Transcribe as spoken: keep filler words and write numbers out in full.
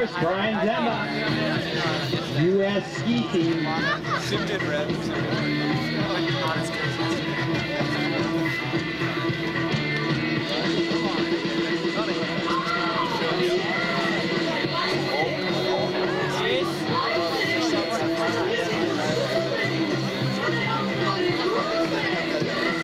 course, Bryan Zemba, U S Ski Team. Sim did red.